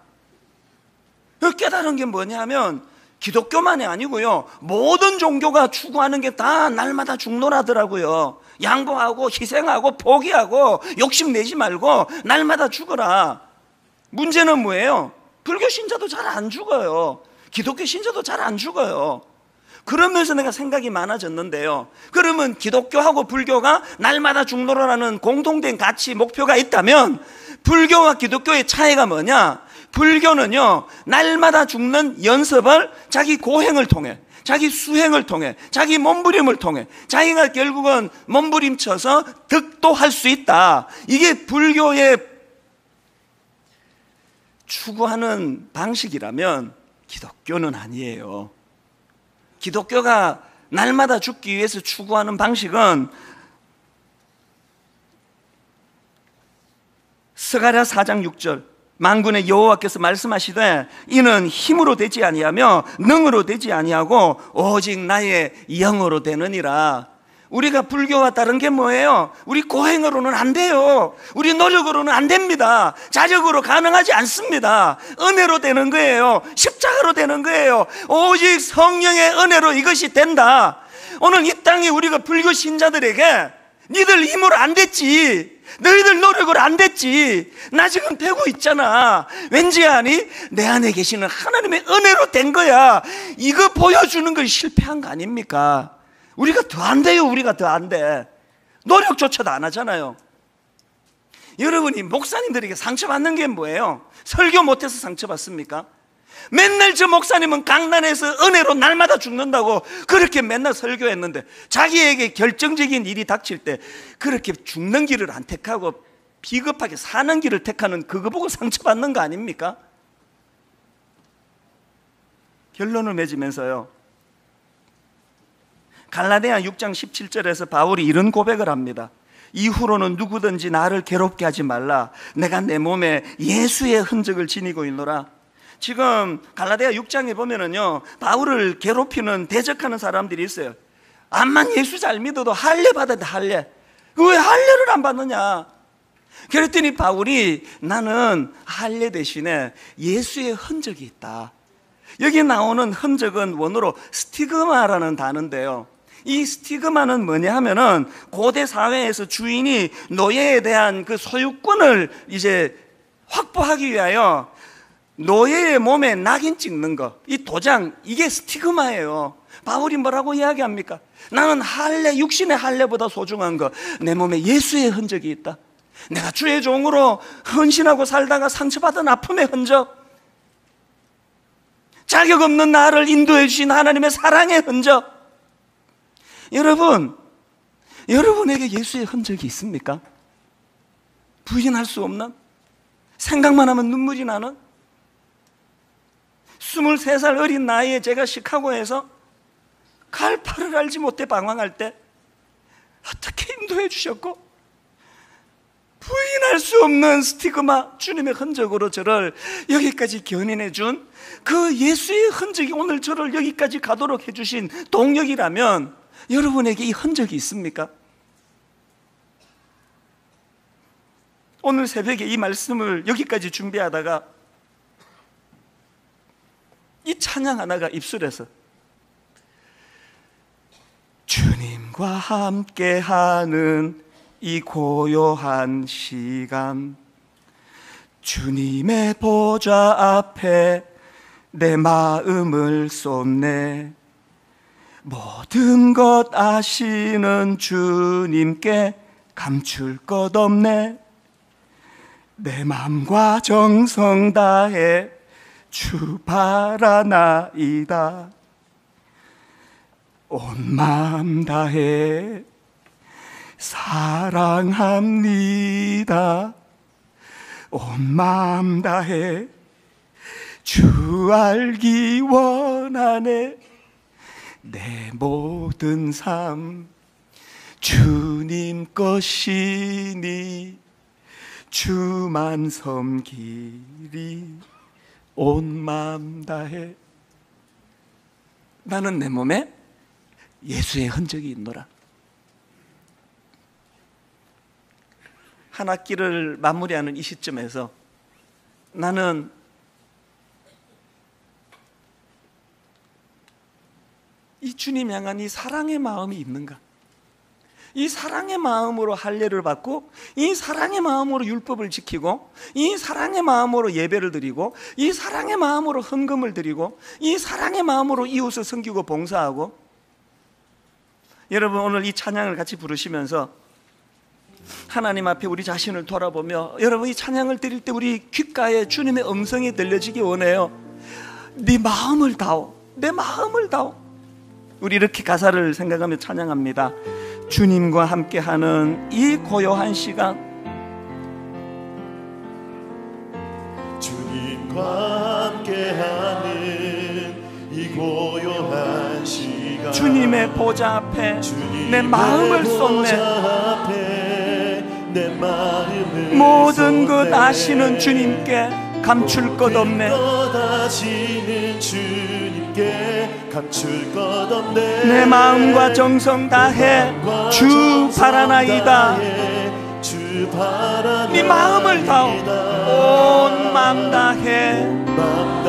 깨달은 게 뭐냐면 기독교만이 아니고요 모든 종교가 추구하는 게 다 날마다 죽노라더라고요. 양보하고 희생하고 포기하고 욕심내지 말고 날마다 죽어라. 문제는 뭐예요? 불교 신자도 잘 안 죽어요. 기독교 신자도 잘 안 죽어요. 그러면서 내가 생각이 많아졌는데요. 그러면 기독교하고 불교가 날마다 죽노라라는 공통된 가치 목표가 있다면 불교와 기독교의 차이가 뭐냐? 불교는요 날마다 죽는 연습을 자기 고행을 통해 자기 수행을 통해 자기 몸부림을 통해 자기가 결국은 몸부림쳐서 득도할 수 있다. 이게 불교의 추구하는 방식이라면 기독교는 아니에요. 기독교가 날마다 죽기 위해서 추구하는 방식은 스가랴 사 장 육 절 만군의 여호와께서 말씀하시되 이는 힘으로 되지 아니하며 능으로 되지 아니하고 오직 나의 영으로 되느니라. 우리가 불교와 다른 게 뭐예요? 우리 고행으로는 안 돼요. 우리 노력으로는 안 됩니다. 자력으로 가능하지 않습니다. 은혜로 되는 거예요. 십자가로 되는 거예요. 오직 성령의 은혜로 이것이 된다. 오늘 이 땅에 우리가 불교 신자들에게 니들 힘으로 안 됐지, 너희들 노력으로 안 됐지. 나 지금 되고 있잖아. 왠지 아니? 내 안에 계시는 하나님의 은혜로 된 거야. 이거 보여주는 걸 실패한 거 아닙니까? 우리가 더 안 돼요. 우리가 더 안 돼. 노력조차도 안 하잖아요. 여러분이 목사님들에게 상처받는 게 뭐예요? 설교 못해서 상처받습니까? 맨날 저 목사님은 강단에서 은혜로 날마다 죽는다고 그렇게 맨날 설교했는데 자기에게 결정적인 일이 닥칠 때 그렇게 죽는 길을 안 택하고 비겁하게 사는 길을 택하는 그거 보고 상처받는 거 아닙니까? 결론을 맺으면서요, 갈라디아 육 장 십칠 절에서 바울이 이런 고백을 합니다. 이후로는 누구든지 나를 괴롭게 하지 말라. 내가 내 몸에 예수의 흔적을 지니고 있노라. 지금 갈라디아 육 장에 보면은요, 바울을 괴롭히는 대적하는 사람들이 있어요. 암만 예수 잘 믿어도 할례 받아야 돼. 할례. 왜 할례를 안 받느냐? 그랬더니 바울이 나는 할례 대신에 예수의 흔적이 있다. 여기 나오는 흔적은 원어로 스티그마라는 단어인데요, 이 스티그마는 뭐냐 하면은 고대 사회에서 주인이 노예에 대한 그 소유권을 이제 확보하기 위하여 노예의 몸에 낙인 찍는 거, 이 도장, 이게 스티그마예요. 바울이 뭐라고 이야기합니까? 나는 할례, 육신의 할례보다 소중한 거, 내 몸에 예수의 흔적이 있다. 내가 주의 종으로 헌신하고 살다가 상처받은 아픔의 흔적, 자격 없는 나를 인도해 주신 하나님의 사랑의 흔적. 여러분, 여러분에게 예수의 흔적이 있습니까? 부인할 수 없는, 생각만 하면 눈물이 나는, 스물세 살 어린 나이에 제가 시카고에서 갈파를 알지 못해 방황할 때 어떻게 인도해 주셨고, 부인할 수 없는 스티그마, 주님의 흔적으로 저를 여기까지 견인해 준 그 예수의 흔적이 오늘 저를 여기까지 가도록 해주신 동력이라면 여러분에게 이 흔적이 있습니까? 오늘 새벽에 이 말씀을 여기까지 준비하다가 이 찬양 하나가 입술에서, 주님과 함께하는 이 고요한 시간, 주님의 보좌 앞에 내 마음을 쏟네. 모든 것 아시는 주님께 감출 것 없네. 내 마음과 정성 다해 주 바라나이다. 온 마음 다해 사랑합니다. 온 마음 다해 주 알기 원하네. 내 모든 삶 주님 것이니 주만 섬기리. 온 마음 다해. 나는 내 몸에 예수의 흔적이 있노라. 한 학기를 마무리하는 이 시점에서 나는 이 주님 향한 이 사랑의 마음이 있는가? 이 사랑의 마음으로 할례를 받고, 이 사랑의 마음으로 율법을 지키고, 이 사랑의 마음으로 예배를 드리고, 이 사랑의 마음으로 헌금을 드리고, 이 사랑의 마음으로 이웃을 섬기고 봉사하고. 여러분, 오늘 이 찬양을 같이 부르시면서 하나님 앞에 우리 자신을 돌아보며, 여러분 이 찬양을 드릴 때 우리 귓가에 주님의 음성이 들려지기 원해요. 네 마음을 다오, 내 마음을 다오. 우리 이렇게 가사를 생각하며 찬양합니다. 주님과 함께하는 이 고요한 시간, 주님과 함께하는 이 고요한 시간, 주님의 보좌 앞에 내 마음을 쏟네. 내 마음을 모든 것 아시는 주님께 감출 것 없네. 감출 것 없네. 내 마음과 정성 다해 주 바라나이다. 네 마음을 다오. 온 마음 다해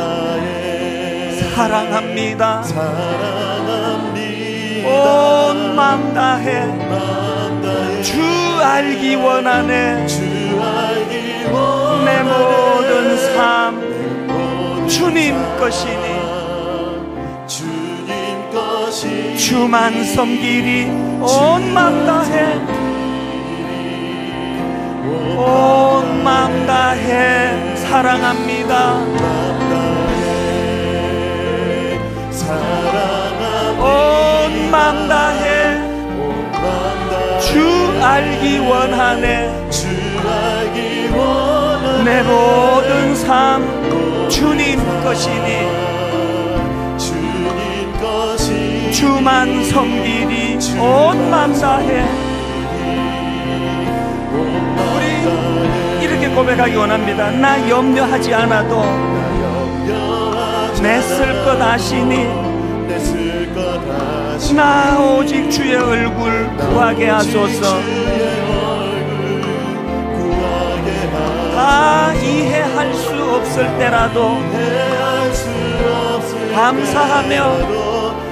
사랑합니다. 온 마음 다해 주 알기 원하네. 내 모든 삶 주님 것이니 주만 섬기리. 온 마음 다해 온 마음 다해 사랑합니다. 온 마음 다해 주 알기 원하네. 내 모든 삶 주님 것이니 주만 섬기리. 온 마음 다해. 우리 이렇게 고백하기 원합니다. 나 염려하지 않아도 내 쓸 것 아시니 나 오직 주의 얼굴 구하게 하소서. 다 이해할 수 없을 때라도 감사하며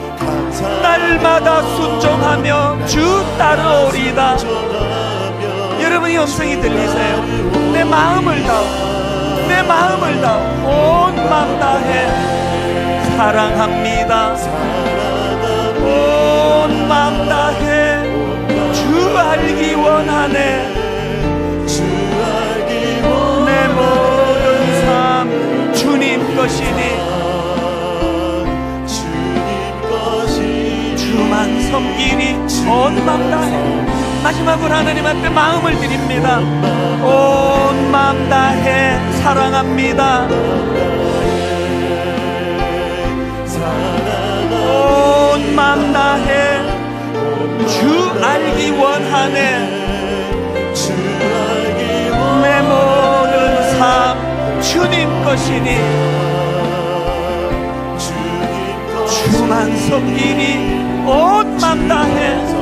날마다 순종하며 주 따르오리다. 여러분이 음성이 들리세요? 내 마음을 다오 내 마음을 다오 온 마음 다해 사랑합니다. 온 마음 다해 주 알기 원하네. 내 모든 삶 주님 것이니 주만 섬기니 온 마음 다해. 마지막으로 하나님 앞에 마음을 드립니다. 온 마음 다해 사랑합니다. 온 마음 다해 주 알기 원하네. 내 모든 삶 주님 것이니 주만 섬기니 온 마음 다해.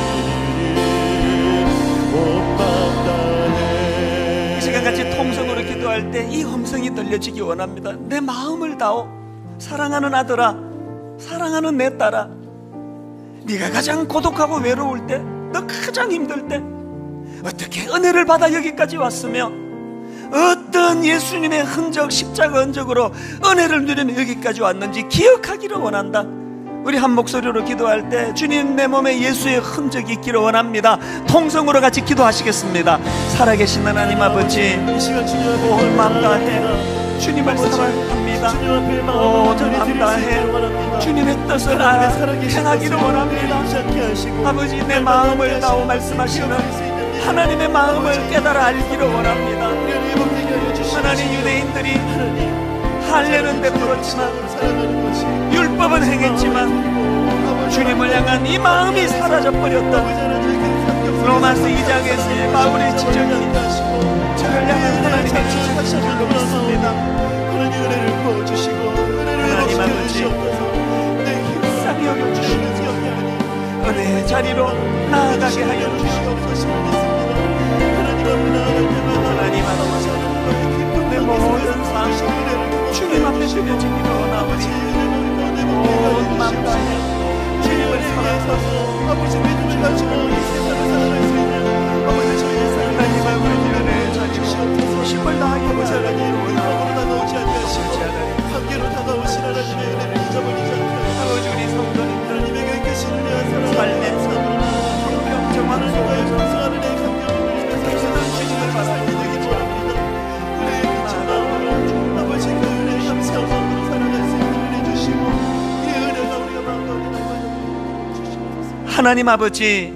이 시간같이 통성으로 기도할 때 이 음성이 들려지기 원합니다. 내 마음을 다오 사랑하는 아들아, 사랑하는 내 딸아, 네가 가장 고독하고 외로울 때, 너 가장 힘들 때 어떻게 은혜를 받아 여기까지 왔으며 어떤 예수님의 흔적, 십자가 흔적으로 은혜를 누리며 여기까지 왔는지 기억하기를 원한다. 우리 한 목소리로 기도할 때 주님 내 몸에 예수의 흔적이 있기를 원합니다. 통성으로 같이 기도하시겠습니다. 살아계신 하나님 아버지, 온 마음 다해 주님을 사랑합니다. 온 마음 다해 주님의 뜻을 알아 행하기를 원합니다. 아버지, 내 마음을 다오 말씀하시는 하나님의 마음을 깨달아 알기를 원합니다. 하나님, 유대인들이 할례는 베풀었지만 율법은 행했지만 주님을 향한 이 마음이 사라져버렸던 로마서 이 장에서의 바울의 지적이 저를 향한 하나님의 지적인 줄로 믿습니다. 하나님 아버지, 불쌍히 여겨주시고 은혜의 자리로 나아가게 하여 주시옵소서. 하나님 아버지, 내 모든 삶 주님 앞에 드려지기를 원하오니 온 마음 다해 주님을 사랑하소서. 아버지, 믿음을 가지고 이 세상을 살아갈 수 있는 아버지 저희의 삶 하나님 아버지 은혜의 자리로 힘을 다하게 하시기를 원하오니 오지 않게 하시고 함께로 다가오신 하나님의 은혜를 잊어버리지 않게 하시고 아버지, 우리 성도님 하나님에게 계시는 내 삶의 평정한 속에 정수하는 내 감격을 위해서 주님을 바라게 되기 원합니다. 은혜의 빛을 나오고 아버지 그 은혜의 감사함으로 살아갈 수 있는 은혜 주시고 이 은혜가 우리가 마음가운데 남아있는 주시옵소서. 하나님 아버지,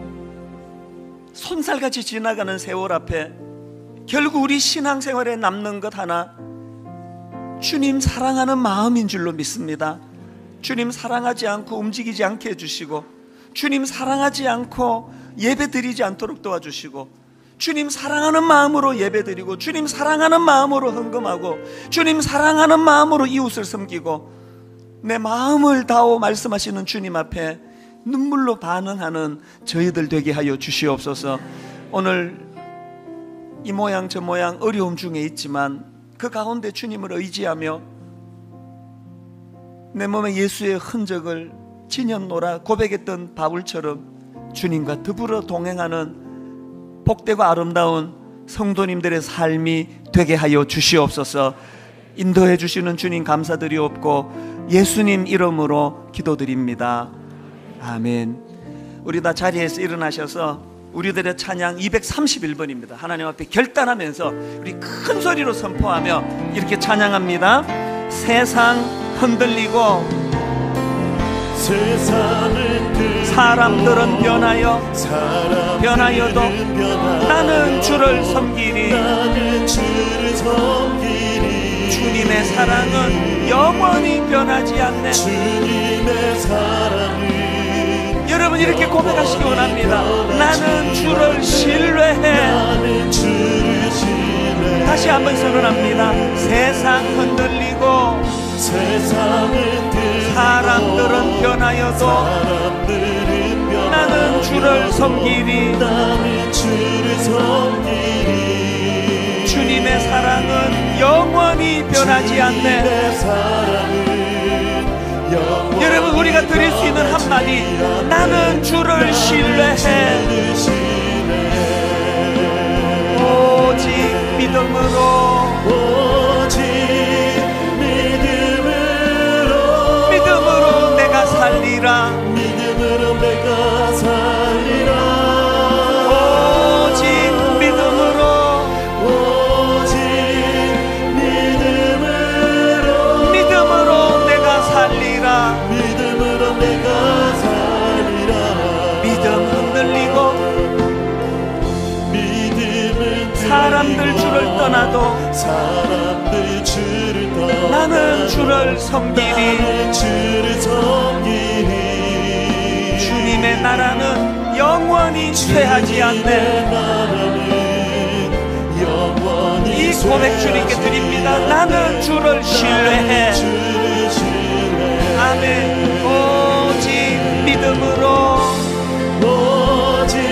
손살같이 지나가는 세월 앞에 결국 우리 신앙생활에 남는 것 하나, 주님 사랑하는 마음인 줄로 믿습니다. 주님 사랑하지 않고 움직이지 않게 해주시고, 주님 사랑하지 않고 예배드리지 않도록 도와주시고, 주님 사랑하는 마음으로 예배드리고, 주님 사랑하는 마음으로 헌금하고, 주님 사랑하는 마음으로 이웃을 섬기고, 내 마음을 다오 말씀하시는 주님 앞에 눈물로 반응하는 저희들 되게 하여 주시옵소서. 오늘 이 모양 저 모양 어려움 중에 있지만 그 가운데 주님을 의지하며 내 몸에 예수의 흔적을 지녔노라 고백했던 바울처럼 주님과 더불어 동행하는 복되고 아름다운 성도님들의 삶이 되게 하여 주시옵소서. 인도해 주시는 주님 감사드리옵고 예수님 이름으로 기도드립니다. 아멘. 우리 다 자리에서 일어나셔서 우리들의 찬양 이백삼십일 번입니다. 하나님 앞에 결단하면서 우리 큰 소리로 선포하며 이렇게 찬양합니다. 세상 흔들리고 세상을 사람들은 변하여 사람들은 변하여도 변하여도 나는 주를 섬기리. 나는 주를 섬기리. 주님의 사랑은 영원히 변하지 않네. 주님의 사랑은 여러분 이렇게 고백하시기 원합니다. 나는 주를 신뢰해. 나는 주를 신뢰해. 다시 한번 선언합니다. 세상 흔들리고 세상은 사람들은 변하여도 사람들은 변하여도 나는 주를 섬기리. 나는 주를 섬기리. 주님의 사랑은 영원히 변하지 않네. 주님의 사랑은 영원히 여러분 우리가 드릴 수 있는 한마디, 나는 주를 신뢰해. 오직 믿음으로 오직 믿음으로 믿음으로 내가 살리라. 믿음으로 내가 살리라. 오직 믿음으로 오직 믿음으로 믿음으로 내가 살리라. 믿음으로 내가 살리라. 믿음 흔들리고 믿음은 사람들 주를 떠나도 사람들 주를 떠나도 나는 주를 섬기리. 나는 주를 섬기리. 주님의 나라는 영원히 쇠하지 않네. 나라는 영원히 이 고백 주님께 드립니다. 나는 주를 신뢰해. 주를 신뢰해. 아멘. 오직 믿음으로 오직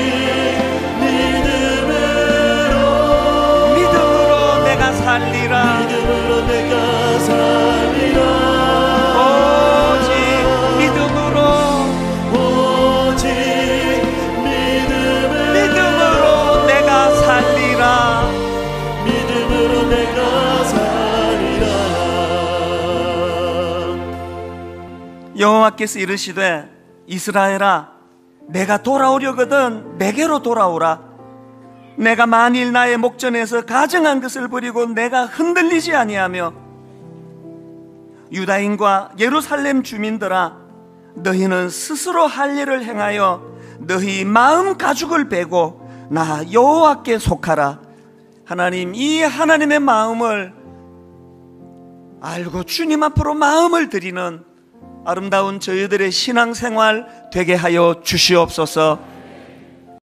믿음으로 믿음으로 내가 살리라. 믿음으로 내가 살리라. 오직 믿음으로 오직 믿음으로 믿음으로 내가 살리라. 믿음으로 내가 살리라. 여호와께서 이르시되 이스라엘아 내가 돌아오려거든 내게로 돌아오라. 내가 만일 나의 목전에서 가증한 것을 버리고 내가 흔들리지 아니하며 유다인과 예루살렘 주민들아 너희는 스스로 할 일을 행하여 너희 마음 가죽을 베고 나 여호와께 속하라. 하나님, 이 하나님의 마음을 알고 주님 앞으로 마음을 드리는 아름다운 저희들의 신앙생활 되게 하여 주시옵소서.